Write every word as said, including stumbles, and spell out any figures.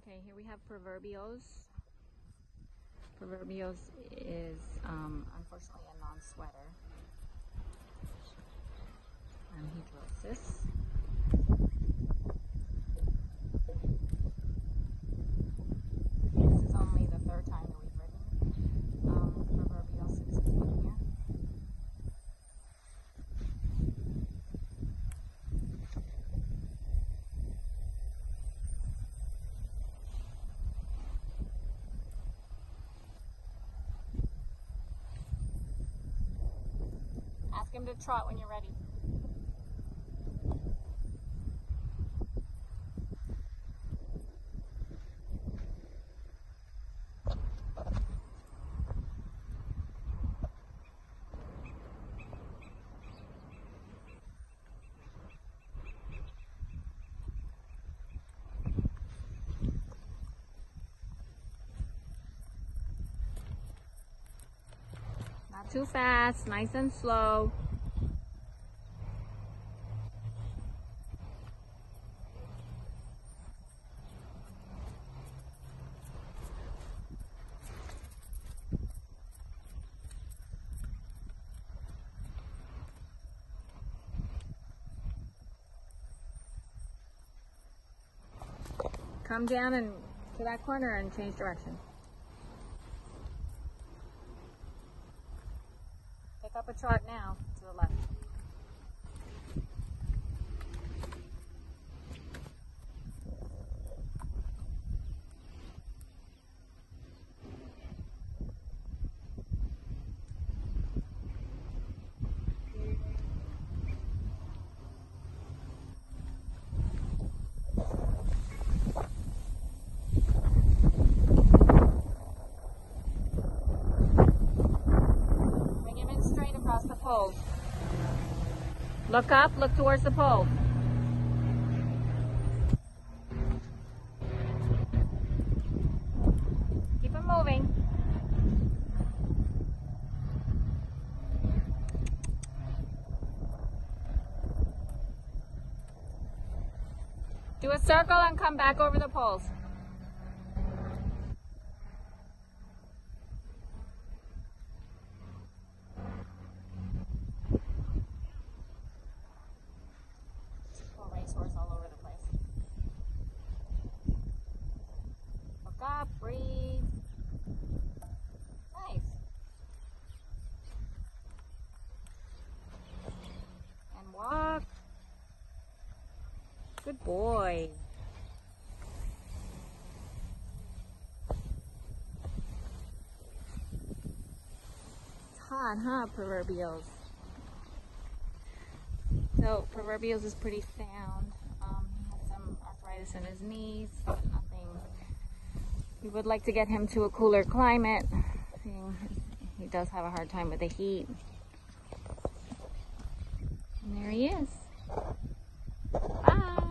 Okay, here we have Proverbios. Proverbios is um, unfortunately a non-sweater. Anhidrosis. This is only the third time that we've ridden um, Proverbios since he's been here. Ask him to trot when you're ready. Not too fast, nice and slow. Come down and to that corner and change direction. Pick up a trot now to the left. The poles. Look up, look towards the pole. Keep it moving. Do a circle and come back over the poles. Racehorse all over the place. Look up, breathe. Nice. And walk. Good boy. It's hot, huh, Proverbios? So Proverbios is pretty sound. Um, he has some arthritis in his knees, but nothing. We would like to get him to a cooler climate. He, he does have a hard time with the heat. And there he is. Bye.